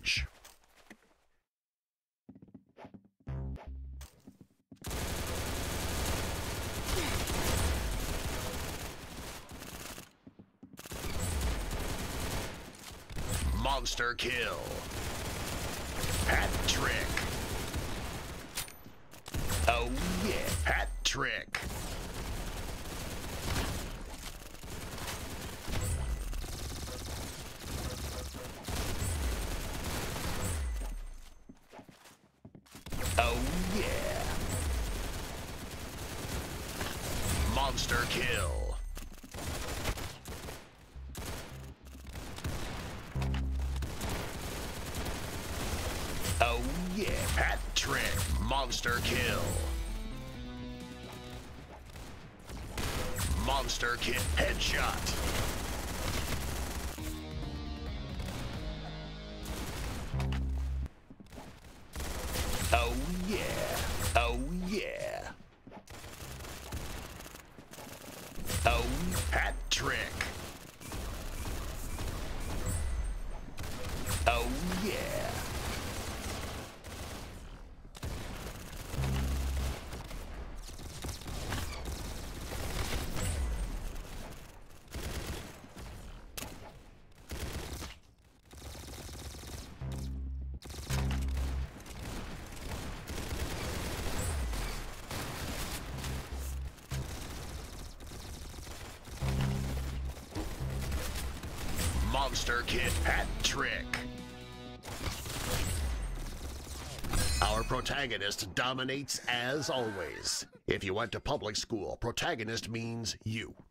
stage. Monster kill. Hat trick. Oh yeah, hat trick. Oh yeah. Monster kill. Oh yeah, hat trick. Monster kill. Monster kill. Headshot. Oh yeah. Oh yeah. Oh, hat trick. Oh yeah. Monster Kid hat trick. Our protagonist dominates as always. If you went to public school, protagonist means you.